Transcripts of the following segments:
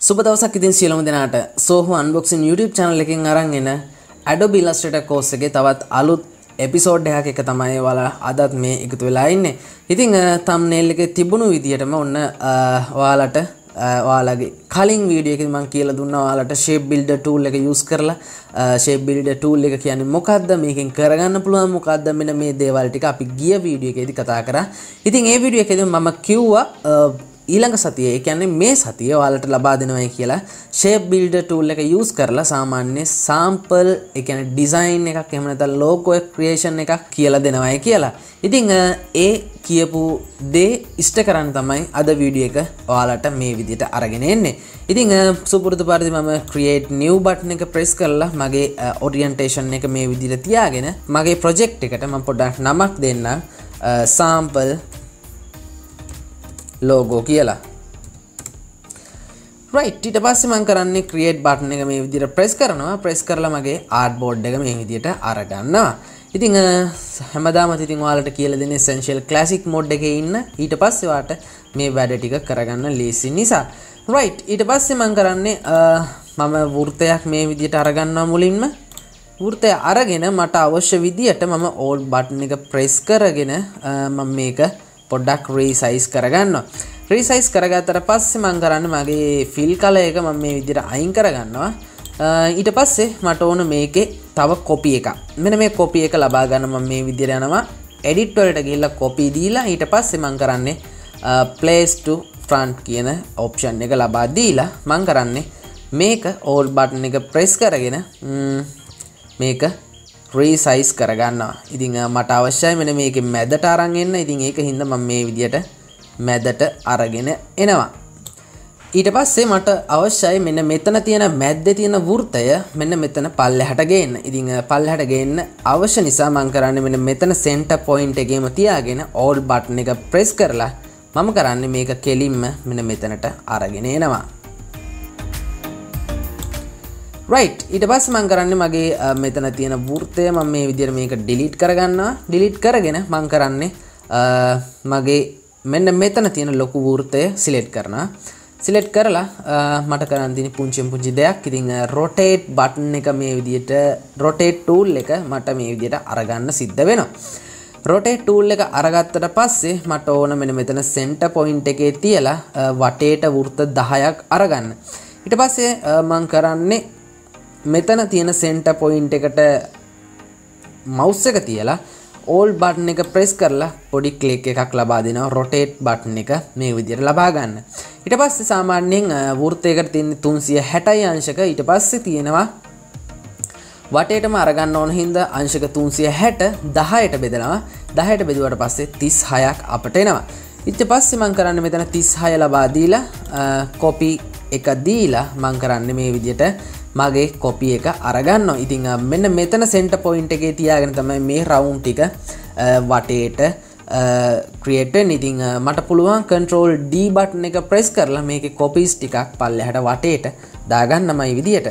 සුබ දවසක් ඉතින් සියලුම දෙනාට සෝහෝ අන්බොක්සින් YouTube channel එකෙන් අරන් එන Adobe Illustrator course එකේ තවත් අලුත් episode එකක් එක තමයි ඔයාලා අදත් මේ එකතු වෙලා ඉන්නේ. ඉතින් thumbnail එකේ තිබුණු විදිහටම ඔන්න ඔයාලට ඔයාලගේ කලින් වීඩියෝ එකේ මම කියලා දුන්නා ඔයාලට shape builder tool එක use කරලා shape builder tool එක කියන්නේ මොකක්ද මේකෙන් කරගන්න පුළුවන් මොකක්ද මෙන්න මේ දේවල් ටික අපි ගිය වීඩියෝ එකේදී කතා කරා. ඉතින් ඒ වීඩියෝ එකේදී මම කිව්වා ඊළඟ සතියේ ඒ කියන්නේ මේ සතියේ ඔයාලට ලබා දෙනවයි කියලා shape builder tool එක use කරලා සාමාන්‍ය sample ඒ කියන්නේ design එකක් එහෙම නැත්නම් logo creation එකක් කියලා දෙනවයි කියලා. ඉතින් ඒ කියපු දේ ඉෂ්ට කරන්න තමයි අද වීඩියෝ එක ඔයාලට මේ විදිහට අරගෙන එන්නේ. ඉතින් සුපුරුදු පරිදි මම create new button එක press කරලා මගේ orientation එක මේ විදිහට තියාගෙන මගේ project එකට මම පොඩ්ඩක් නමක් දෙන්නම් sample logo කියලා. right ඊට පස්සේ මම කරන්නේ create button එක මේ විදිහට press කරනවා. press කරලා මගේ artboard එක මේ විදිහට අරගන්නවා. ඉතින් හැමදාම ඉතින් ඔයාලට කියලා දෙන්නේ essential classic mode එකේ ඉන්න. ඊට පස්සේ ඔයාලට මේ වැඩ ටික කරගන්න ලේසි නිසා. right ඊට පස්සේ මම කරන්නේ මම වෘත්තයක් මේ විදිහට අරගන්නවා මුලින්ම. වෘත්තය අරගෙන මට අවශ්‍ය විදිහට මම all button එක press කරගෙන මම මේක පොඩ්ඩක් resize කරගන්නවා. resize කරගත්තට පස්සේ මම කරන්නේ මගේ fill color එක මම මේ විදිහට අයින් කරගන්නවා. ඊට පස්සේ මට ඕන මේකේ තව copy එකක්. මෙන්න මේ copy එක ලබා ගන්න මම මේ විදිහට යනවා. edit වලට ගිහිල්ලා copy දීලා ඊට පස්සේ මම කරන්නේ place to front කියන option එක ලබා දීලා මම කරන්නේ මේක all button එක press කරගෙන මේක resize කරගන්නවා. ඉතින් මට අවශ්‍යයි මෙන්න මේකේ මැදට අරන් එන්න. ඉතින් ඒක හින්දා මම මේ විදිහට මැදට අරගෙන එනවා. ඊට පස්සේ මට අවශ්‍යයි මෙන්න මෙතන තියෙන මැද්දේ තියෙන වෘත්තය මෙන්න මෙතන පල්ලෙහාට ගේන්න. ඉතින් පල්ලෙහාට ගේන්න අවශ්‍ය නිසා මම කරන්නේ මෙන්න මෙතන center point එකේම තියාගෙන all button එක press කරලා මම කරන්නේ මේක කෙලින්ම මෙන්න මෙතනට අරගෙන එනවා. right ඊට පස්සේ මම කරන්නේ මගේ මෙතන තියෙන වෘත්තය මම මේ විදිහට මේක delete කරගන්නවා. delete කරගෙන මම කරන්නේ මගේ මෙන්න මෙතන තියෙන ලොකු වෘත්තය select කරනවා. select කරලා මට කරන්න තියෙන පුංචි දෙයක්. ඉතින් rotate button එක මේ විදිහට rotate tool එක මට මේ විදිහට අරගන්න සිද්ධ වෙනවා. rotate tool එක අරගත්තට පස්සේ මට ඕන මෙන්න මෙතන center point එකේ තියලා වටේට වෘත්ත 10ක් අරගන්න. ඊට පස්සේ මම කරන්නේ මෙතන තියෙන center point එකට mouse එක තියලා all button එක press කරලා පොඩි click එකක් ලබා දෙනවා rotate button එක මේ විදිහට ලබා ගන්න. ඊට පස්සේ සාමාන්‍යයෙන් වෘත්තයකට තියෙන 360 අංශක ඊට පස්සේ තියෙනවා වටේටම අරගන්න ඕන හින්දා අංශක 360 10ට බෙදනවා. 10ට බෙදුවට පස්සේ 36ක් අපට එනවා. ඊට පස්සේ මම කරන්නේ මෙතන 36 ලබා දීලා copy එක දීලා මම කරන්නේ මේ විදිහට මගේ copy එක අරගන්නවා. ඉතින් මෙන්න මෙතන center point එකේ තියාගෙන තමයි මේ round ටික වටේට create වෙන්නේ. ඉතින් මට පුළුවන් control D button එක press කරලා මේකේ copies ටිකක් පල්ලෙහාට වටේට දාගන්නමයි විදියට.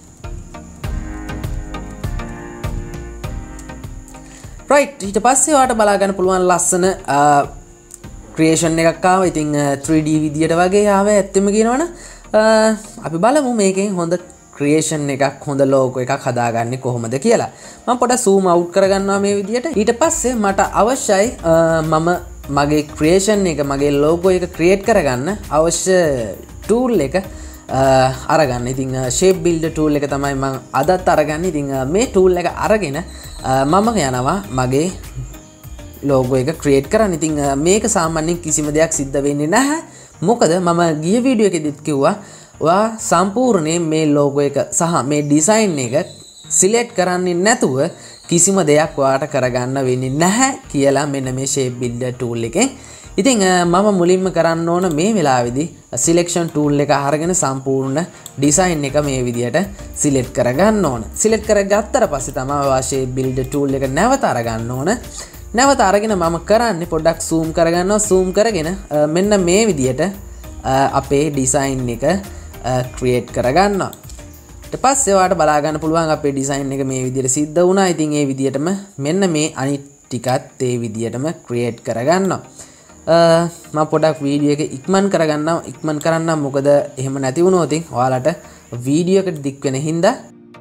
right ඊට පස්සේ ඔයාලට බලා ගන්න පුළුවන් ලස්සන creation එකක් ආවා. ඉතින් 3D විදියට වගේ ආවා. ඇත්තම කියනවනම් අපි බලමු මේකෙන් හොඳ creation එකක් හොඳ logo එකක් හදාගන්නේ කොහොමද කියලා. මම පොඩ්ඩක් zoom out කරගන්නවා මේ විදියට. ඊට පස්සේ මට අවශ්‍යයි මම මගේ creation එක මගේ logo එක create කරගන්න අවශ්‍ය tool එක අරගන්න. ඉතින් shape builder tool එක තමයි මම අදත් අරගන්නේ. ඉතින් මේ tool එක අරගෙන මම යනවා මගේ logo එක create කරන්න. ඉතින් මේක සාමාන්‍යයෙන් කිසිම දෙයක් සිද්ධ වෙන්නේ නැහැ. මොකද මම ගිය වීඩියෝ එකෙදිත් කිව්වා ඔයා සම්පූර්ණයෙන් මේ logo එක සහ මේ design එක select කරන්නේ නැතුව කිසිම දෙයක් ඔයාට කරගන්න වෙන්නේ නැහැ කියලා මෙන්න මේ shape builder tool එකෙන්. ඉතින් මම මුලින්ම කරන්න ඕන මේ වෙලාවේදී selection tool එක අරගෙන සම්පූර්ණ design එක මේ විදිහට select කරගන්න ඕන. select කරගත්තට පස්සේ තමයි ඔයා shape builder tool එක නැවත අරගන්න ඕන. නැවත අරගෙන මම කරන්නේ පොඩ්ඩක් zoom කරගන්නවා. zoom කරගෙන මෙන්න මේ විදිහට අපේ design එක create කරගන්නවා. ඊට පස්සේ ඔයාලට බලා ගන්න පුළුවන් අපේ design එක මේ විදිහට සිද්ධ වුණා. ඉතින් ඒ විදිහටම මෙන්න මේ අනිත් ටිකත් ඒ විදිහටම create කරගන්නවා. මම පොඩක් වීඩියෝ එක ඉක්මන් කරගන්නම් මොකද එහෙම නැති වුණොත් ඔයාලට වීඩියෝ එකට දික් වෙන හින්දා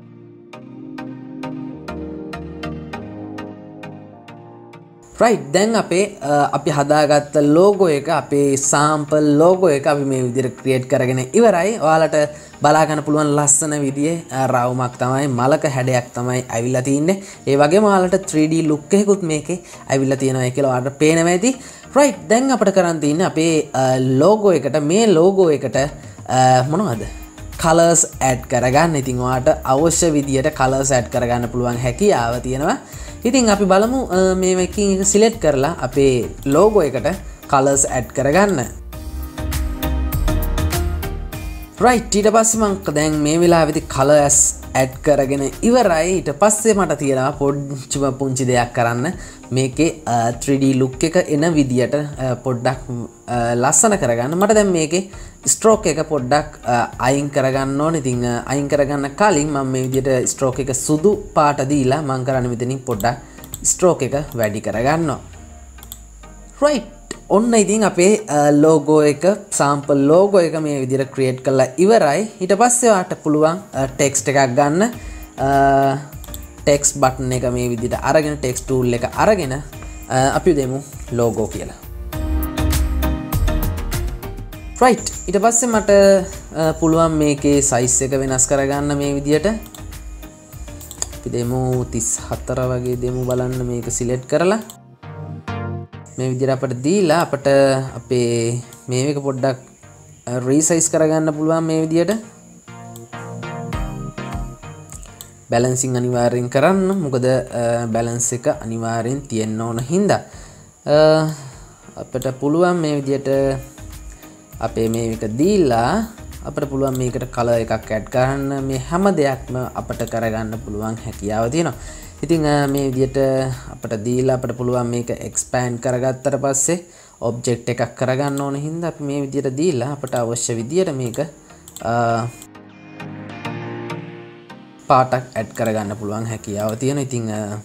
right දැන් අපි හදාගත්ත logo එක අපේ sample logo එක අපි මේ විදිහට create කරගෙන ඉවරයි. ඔයාලට බලා ගන්න පුළුවන් ලස්සන විදිහේ රවුමක් තමයි මලක හැඩයක් තමයි අවිල්ලා තින්නේ. ඒ වගේම ඔයාලට 3D look එකකුත් මේකේ අවිල්ලා තියෙනවා කියලා ඔයාලට පේනවා ඇති. right දැන් අපිට කරන් තියෙන්නේ අපේ logo එකට මේ logo එකට මොනවද colors add කරගන්න. ඉතින් ඔයාලට අවශ්‍ය විදිහට colors add කරගන්න පුළුවන් හැකියාව තියෙනවා. ඉතින් අපි බලමු මේකකින් එක සිලෙක්ට් කරලා අපේ logo එකට colors add කරගන්න. right ඊට පස්සේ මම දැන් මේ වෙලාවේදී colors add කරගෙන ඉවරයි. ඊට පස්සේ මට තියෙනවා පුංචි දෙයක් කරන්න. මේකේ 3D look එක එන විදියට පොඩ්ඩක් ලස්සන කරගන්න. මට දැන් මේකේ stroke එක පොඩ්ඩක් අයින් කරගන්න ඕනේ. ඉතින් අයින් කරගන්න කලින් මම මේ විදියට stroke එක සුදු පාට දීලා මම කරන්නේ මෙතනින් පොඩ්ඩක් stroke එක වැඩි කරගන්නවා. right ඔන්න ඉතින් අපේ logo එක sample logo එක මේ විදියට create කරලා ඉවරයි. ඊට පස්සේ ඔයාලට පුළුවන් text එකක් ගන්න. text button එක මේ විදිහට අරගෙන text tool එක අරගෙන අපි දෙමු logo කියලා. right ඊට පස්සේ මට පුළුවන් මේකේ size එක වෙනස් කරගන්න මේ විදිහට. අපි දෙමු 34 වගේ දෙමු බලන්න මේක select කරලා. මේ විදිහට අපිට දීලා අපිට අපේ මේක පොඩ්ඩක් resize කරගන්න පුළුවන් මේ විදිහට. balancing අනිවාර්යෙන් කරන්න. මොකද balance එක අනිවාර්යෙන් තියෙන්න ඕන හින්දා අපිට පුළුවන් මේ විදිහට අපේ මේක දීලා අපිට පුළුවන් මේකට color එකක් add කරන්න. මේ හැම දෙයක්ම අපිට කරගන්න පුළුවන් හැකියාව තියෙනවා. ඉතින් මේ විදිහට අපිට දීලා අපිට පුළුවන් මේක expand කරගත්තට පස්සේ object එකක් කරගන්න ඕන හින්දා අපි මේ විදිහට දීලා අපිට අවශ්‍ය විදිහට මේක පාටක් ඇඩ් කරගන්න පුළුවන් හැකියාව තියෙන. ඉතින්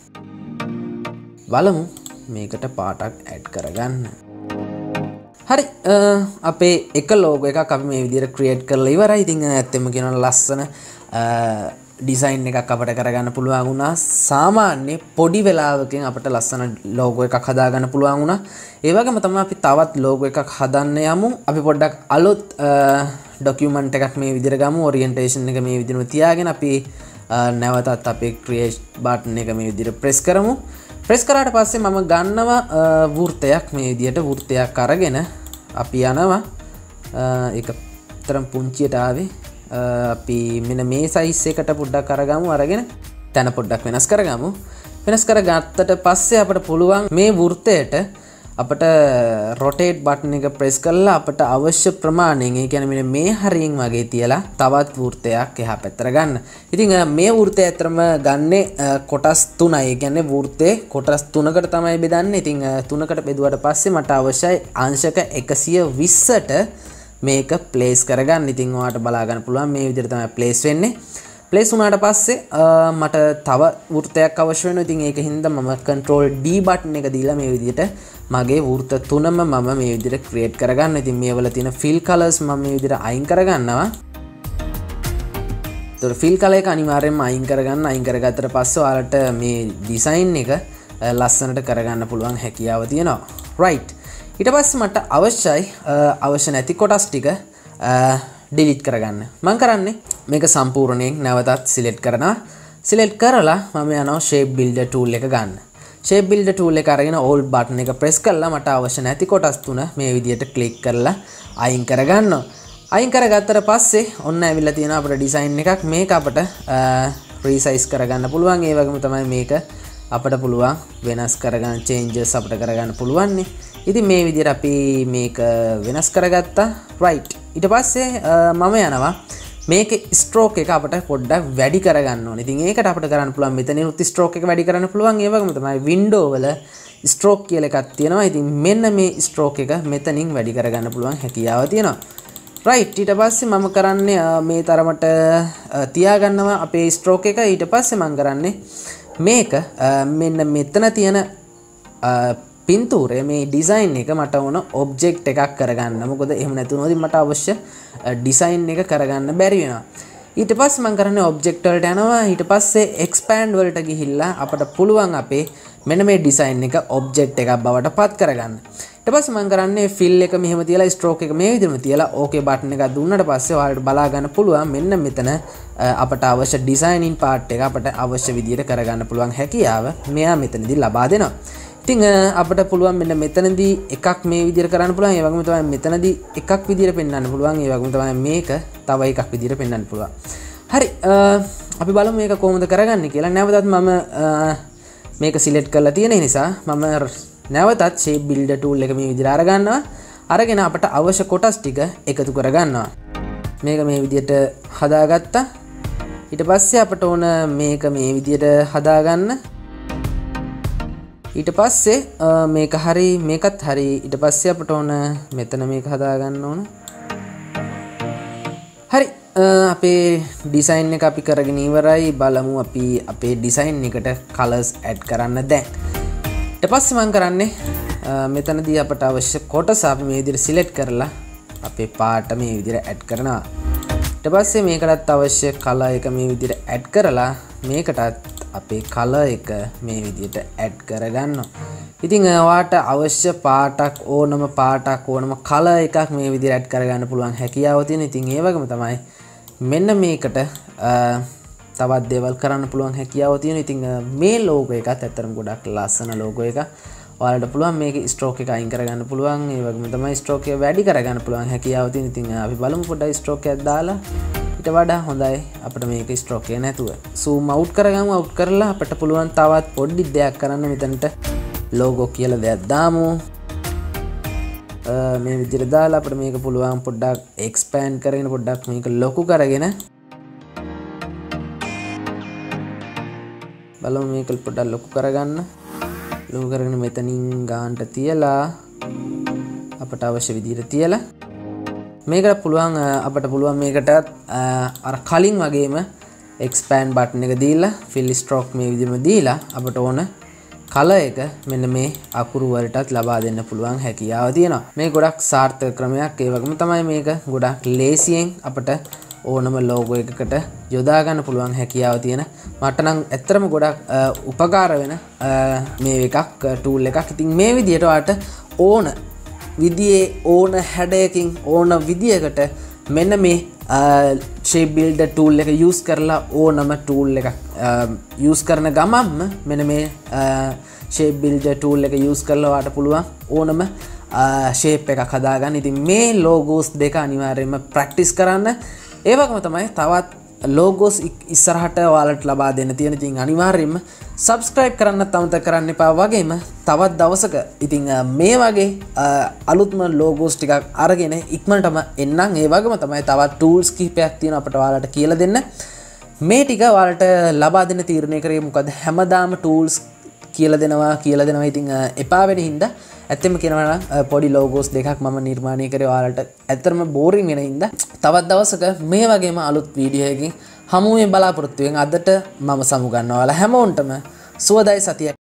බලමු මේකට පාටක් ඇඩ් කරගන්න. හරි අපේ එක logo එකක් අපි මේ විදිහට create කරලා ඉවරයි. ඉතින් ඇත්තෙම කියනවා ලස්සන design එකක් අපිට කරගන්න පුළුවන් වුණා. සාමාන්‍ය පොඩි වෙලාවකින් අපිට ලස්සන logo එකක් හදාගන්න පුළුවන් වුණා. ඒ වගේම තමයි අපි තවත් logo එකක් හදන්න යමු. අපි පොඩ්ඩක් අලුත් document එකක් මේ විදිහට ගමු. orientation එක මේ විදිහටම තියාගෙන අපි නැවතත් අපේ create button එක මේ විදිහට press කරමු. press කරාට පස්සේ මම ගන්නවා වෘත්තයක් මේ විදිහට වෘත්තයක් අරගෙන අපි යනවා ඒක තරම් පුංචියට ආවේ අපි මෙන්න මේ size එකට පොඩ්ඩක් අරගමු. අරගෙන තැන පොඩ්ඩක් වෙනස් කරගමු. වෙනස් කරගත්තට පස්සේ අපිට පුළුවන් මේ වෘත්තයට අපිට rotate button එක press කරලා අපිට අවශ්‍ය ප්‍රමාණයෙන් ඒ කියන්නේ මෙන්න මේ හරියෙන් වගේ තියලා තවත් වෘත්තයක් එහා පැත්තට ගන්න. ඉතින් මේ වෘත්තය ඇත්තටම ගන්නේ කොටස් 3යි. ඒ කියන්නේ වෘත්තේ කොටස් 3කට තමයි බෙදන්නේ. ඉතින් 3කට බෙදුවට පස්සේ මට අවශ්‍යයි අංශක 120ට මේක place කරගන්න. ඉතින් ඔයාලට බලා ගන්න පුළුවන් මේ විදිහට තමයි place වෙන්නේ. place වුණාට පස්සේ මට තව වෘත්තයක් අවශ්‍ය වෙනවා. ඉතින් ඒක හින්දා මම control D button එක දීලා මේ විදිහට මගේ වෘත්ත තුනම මම මේ විදිහට create කරගන්න. ඉතින් මේවල තියෙන fill colors මම මේ විදිහට අයින් කරගන්නවා. ඒතර fill color එක අනිවාර්යයෙන්ම අයින් කරගන්න. අයින් කරගත්තට පස්සේ ඔයාලට මේ design එක ලස්සනට කරගන්න පුළුවන් හැකියාව තියෙනවා. right ඊට පස්සේ මට අවශ්‍ය නැති කොටස් ටික delete කරගන්න. මම කරන්නේ මේක සම්පූර්ණයෙන් නැවතත් select කරනවා. select කරලා මම යනවා shape builder tool එක ගන්න. shape builder tool එක අරගෙන all button එක press කරලා මට අවශ්‍ය නැති කොටස් තුන මේ විදිහට click කරලා අයින් කරගන්නවා. අයින් කරගත්තට පස්සේ ඔන්න ඇවිල්ලා තියෙනවා අපේ design එකක්. මේක අපිට resize කරගන්න පුළුවන්. ඒ වගේම තමයි මේක අපිට පුළුවන් වෙනස් කරගන්න changes අපිට කරගන්න පුළුවන් නේ. ඉතින් මේ විදිහට අපි මේක වෙනස් කරගත්තා. right ඊට පස්සේ මම යනවා මේක stroke එක අපිට පොඩ්ඩක් වැඩි කරගන්න ඕනේ. ඉතින් ඒකට අපිට කරන්න පුළුවන් මෙතනිනුත් stroke එක වැඩි කරන්න පුළුවන්. ඒ වගේම තමයි window වල stroke කියලා එකක් තියෙනවා. ඉතින් මෙන්න මේ stroke එක මෙතනින් වැඩි කරගන්න පුළුවන් හැකියාව තියෙනවා. right ඊට පස්සේ මම කරන්නේ මේ තරමට තියාගන්නවා අපේ stroke එක. ඊට පස්සේ මම කරන්නේ මේක මෙන්න මෙතන තියෙන පින්තූරය මේ ඩිසයින් එක මට ඕන ඔබ්ජෙක්ට් එකක් කරගන්න. මොකද එහෙම නැතුනොත් මට අවශ්‍ය ඩිසයින් එක කරගන්න බැරි වෙනවා. ඊට පස්සේ මම කරන්නේ ඔබ්ජෙක්ට් වලට යනවා. ඊට පස්සේ එක්ස්පෑන්ඩ් වලට ගිහිල්ලා අපට පුළුවන් අපේ මෙන්න මේ ඩිසයින් එක ඔබ්ජෙක්ට් එකක් බවට පත් කරගන්න. ඊට පස්සේ මම කරන්නේ ෆිල් එක මෙහෙම තියලා ස්ට්‍රෝක් එක මේ විදිහම තියලා ඕකේ බටන් එකක් දුන්නාට පස්සේ ඔයාලට බලා ගන්න පුළුවන් මෙන්න මෙතන අපට අවශ්‍ය ඩිසයිනින් පාර්ට් එක අපට අවශ්‍ය විදිහට කරගන්න පුළුවන් හැකියාව මෙයා මෙතනදී ලබා දෙනවා. ඉතින් අපිට පුළුවන් මෙන්න මෙතනදී එකක් මේ විදිහට කරන්න පුළුවන්. ඒ වගේම තමයි මෙතනදී එකක් විදිහට පෙන්වන්න පුළුවන්. ඒ වගේම තමයි මේක තව එකක් විදිහට පෙන්වන්න පුළුවන්. හරි අපි බලමු මේක කොහොමද කරගන්නේ කියලා. නැවතත් මම මේක සිලෙක්ට් කරලා තියෙන නිසා මම නැවතත් shape builder tool එක මේ විදිහට අරගන්නවා. අරගෙන අපට අවශ්‍ය කොටස් ටික එකතු කරගන්නවා. මේක මේ විදිහට හදාගත්තා. ඊට පස්සේ අපට ඕන මේක මේ විදිහට හදාගන්න. ඊට පස්සේ මේක හරි මේකත් හරි. ඊට පස්සේ අපට ඕන මෙතන මේක හදාගන්න ඕන. හරි අපේ ඩිසයින් එක අපි කරගෙන ඉවරයි. බලමු අපි අපේ ඩිසයින් එකට කලර්ස් ඇඩ් කරන්න දැන්. ඊට පස්සේ මම කරන්නේ මෙතනදී අපට අවශ්‍ය කොටස අපි මේ විදිහට සිලෙක්ට් කරලා අපේ පාට මේ විදිහට ඇඩ් කරනවා. ඊට පස්සේ මේකටත් අවශ්‍ය කලර් එක මේ විදිහට ඇඩ් කරලා මේකටත් අපේ කලර් එක මේ විදිහට ඇඩ් කරගන්නවා. ඉතින් ඔයාට අවශ්‍ය පාටක් ඕනම කලර් එකක් මේ විදිහට ඇඩ් කරගන්න පුළුවන් හැකියාව තියෙන. ඉතින් ඒ වගේම තමයි මෙන්න මේකට තවත් දේවල් කරන්න පුළුවන් හැකියාව තියෙන. ඉතින් මේ ලෝගෝ එකත් ඇත්තටම ගොඩක් ලස්සන ලෝගෝ එකක්. ඔයාලට පුළුවන් මේකේ ස්ට්‍රෝක් එක අයින් කරගන්න පුළුවන්. ඒ වගේම තමයි ස්ට්‍රෝක් එක වැඩි කරගන්න පුළුවන් හැකියාව තියෙන. ඉතින් අපි බලමු පොඩ්ඩක් ස්ට්‍රෝක් එකක් දාලා ඊට වඩා හොඳයි අපිට මේක ස්ට්‍රෝක් එක නැතුව. zoom out කරගමු. out කරලා අපිට පුළුවන් තවත් පොඩි දෙයක් කරන්න. මෙතනට ලෝගෝ කියලා දෙයක් දාමු. මේ විදිහට දාලා අපිට මේක පුළුවන් පොඩ්ඩක් expand කරගෙන පොඩ්ඩක් මේක ලොකු කරගෙන බලමු මේක පොඩ්ඩක් ලොකු කරගන්න. ලොකු කරගෙන මෙතනින් ගානට තියලා අපට අවශ්‍ය විදිහට තියලා මේකට පුළුවන් අපට පුළුවන් මේකට අර කලින් වගේම expand button එක දීලා fill stroke මේ විදිහම දීලා අපට ඕන කලර් එක මෙන්න මේ අකුරු වලටත් ලබා දෙන්න පුළුවන් හැකියාව තියෙනවා. මේ ගොඩක් සාර්ථක ක්‍රමයක්. ඒ වගේම තමයි මේක ගොඩක් ලේසියෙන් අපට ඕනම ලෝගෝ එකකට යොදා ගන්න පුළුවන් හැකියාව තියෙන. මට නම් ඇත්තටම ගොඩක් උපකාර වෙන මේ එකක් ටූල් එකක්. ඉතින් මේ විදිහට ඔයාලට ඕන විදිහේ ඕන හැඩයකින් ඕන විදියකට මෙන්න මේ shape builder tool එක use කරලා ඕනම tool එකක් use කරන ගමන්ම මෙන්න මේ shape builder tool එක use කරලා ඔයාලට පුළුවන් ඕනම shape එකක් හදාගන්න. ඉතින් මේ logos දෙක අනිවාර්යයෙන්ම practice කරන්න. ඒ වගේම තමයි තවත් logos ඉස්සරහට ඔයාලට ලබා දෙන්න තියෙන. ඉතින් අනිවාර්යයෙන්ම subscribe කරන්නත් අමතක කරන්න එපා. වගේම තවත් දවසක ඉතින් මේ වගේ අලුත්ම logos ටිකක් අරගෙන ඉක්මනටම එන්නම්. ඒ වගේම තමයි තවත් tools කිහිපයක් තියෙනවා අපට ඔයාලට කියලා දෙන්න. මේ ටික ඔයාලට ලබා දෙන්න තීරණය කරේ මොකද හැමදාම tools කියලා දෙනවා ඉතින් එපා වෙන හින්දා ඇත්තම කියනවා නම් පොඩි logos දෙකක් මම නිර්මාණය කරේ ඔයාලට ඇත්තටම boring වෙන හින්දා තවත් දවසක මේ වගේම අලුත් වීඩියෝ එකකින් හමු වෙන්න බලාපොරොත්තු වෙන. අදට මම සමු ගන්නවා. ඔයාලා හැමෝන්ටම සුවදායි සතියක්